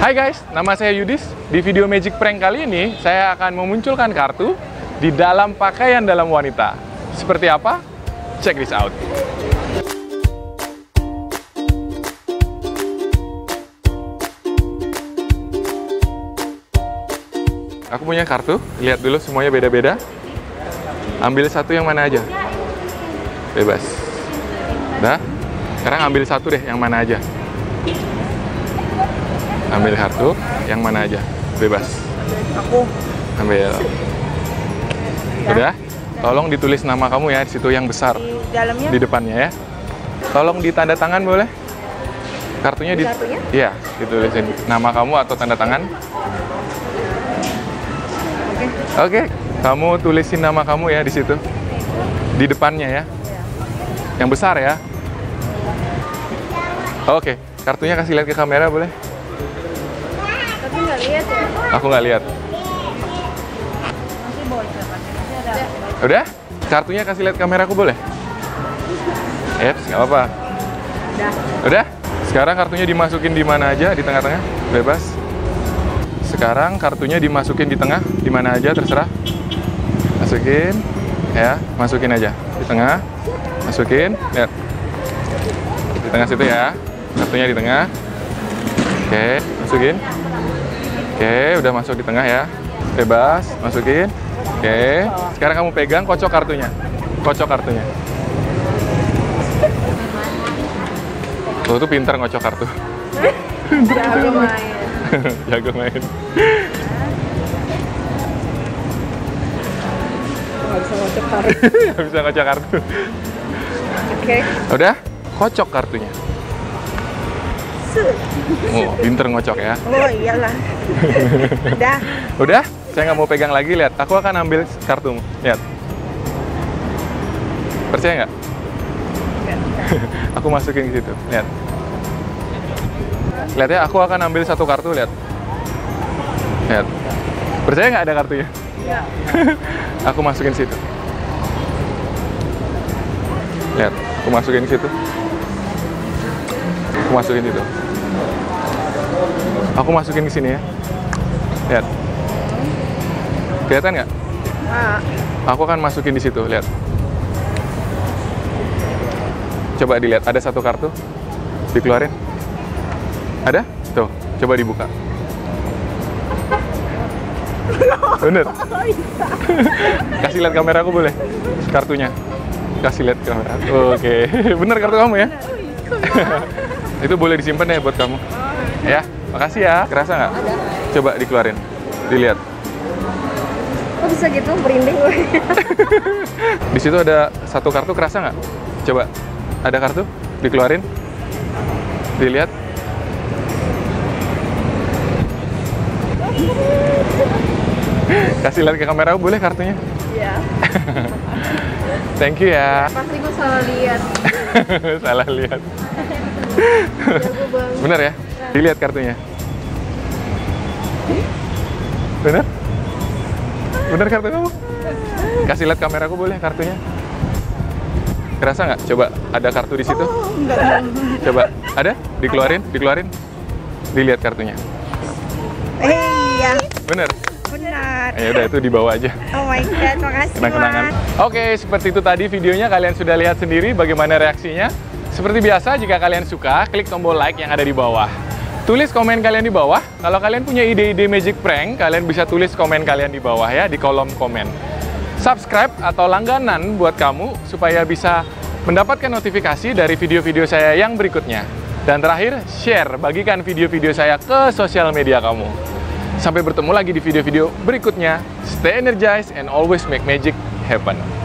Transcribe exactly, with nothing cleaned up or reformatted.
Hai guys, nama saya Yudis. Di video Magic Prank kali ini, saya akan memunculkan kartu di dalam pakaian dalam wanita. Seperti apa? Check this out. Aku punya kartu, lihat dulu semuanya beda-beda. Ambil satu yang mana aja. Bebas. Dah, sekarang ambil satu deh yang mana aja. Ambil kartu, yang mana aja, bebas. Aku. Ambil. Udah? Tolong ditulis nama kamu ya di situ yang besar. Di dalamnya? Di depannya ya. Tolong ditanda tangan boleh? Kartunya di. Kartunya? Iya, ditulisin nama kamu atau tanda tangan. Oke. Oke, kamu tulisin nama kamu ya di situ. Di depannya ya. Yang besar ya. Oke, kartunya kasih lihat ke kamera boleh? Tapi nggak lihat ya? Aku nggak lihat. Nanti bocor kan? Nanti ada. Udah? Kartunya kasih lihat kameraku boleh? Eps, nggak apa-apa. Udah. Udah? Sekarang kartunya dimasukin di mana aja, di tengah-tengah, bebas. Sekarang kartunya dimasukin di tengah, di mana aja terserah. Masukin, ya, masukin aja di tengah, masukin, lihat. Di tengah situ ya, kartunya di tengah. Oke, masukin. Oke, udah masuk di tengah ya. Bebas, masukin. Oke, sekarang kamu pegang, kocok kartunya. Kocok kartunya. Tuh, tuh pinter ngocok kartu. Jago main. Jago main. Nggak bisa ngocok kartu. Nggak bisa ngocok kartu. Oke. Udah? Kocok kartunya. Oh, pinter ngocok ya. Oh iyalah. Udah. Udah? Saya nggak mau pegang lagi, lihat. Aku akan ambil kartumu. Lihat. Percaya nggak? Aku masukin ke situ. Lihat. Lihat ya, aku akan ambil satu kartu, lihat. Lihat. Percaya nggak ada kartunya? Ya. Aku masukin situ. Lihat, aku masukin situ. Aku masukin situ. Aku masukin ke sini ya. Lihat. Kelihatan nggak? Ah. Aku akan masukin di situ, lihat. Coba dilihat, ada satu kartu. Dikeluarin. Ada? Tuh, coba dibuka. Bener? Kasih lihat kamera aku boleh? Kartunya. Kasih lihat kamera. Oke, bener kartu kamu ya? Itu boleh disimpan ya buat kamu. Ya, makasih ya. Kerasa nggak? Coba dikeluarin. Dilihat. Kok bisa gitu? Merinding gue. Di situ ada satu kartu, kerasa nggak? Coba. Ada kartu? Dikeluarin. Dilihat. Kasih lihat ke kamera boleh kartunya? Iya. Thank you ya. Pasti gue salah lihat. Salah lihat. Jago banget. Bener ya? Dilihat kartunya. Bener? Bener kartu kamu? Kasih lihat kameraku boleh kartunya? Kerasa nggak? Coba ada kartu di situ? Oh, enggak. Coba ada? Dikeluarin? Dikeluarin? Dilihat kartunya. Eh, iya. Bener? Benar. Ya udah, itu dibawa aja. Oh my god, makasih Kenang-kenangan. Mas. Oke, seperti itu tadi videonya. Kalian sudah lihat sendiri bagaimana reaksinya. Seperti biasa, jika kalian suka, klik tombol like yang ada di bawah. Tulis komen kalian di bawah. Kalau kalian punya ide-ide magic prank, kalian bisa tulis komen kalian di bawah ya, di kolom komen. Subscribe atau langganan buat kamu, supaya bisa mendapatkan notifikasi dari video-video saya yang berikutnya. Dan terakhir, share, bagikan video-video saya ke sosial media kamu. Sampai bertemu lagi di video-video berikutnya. Stay energized and always make magic happen.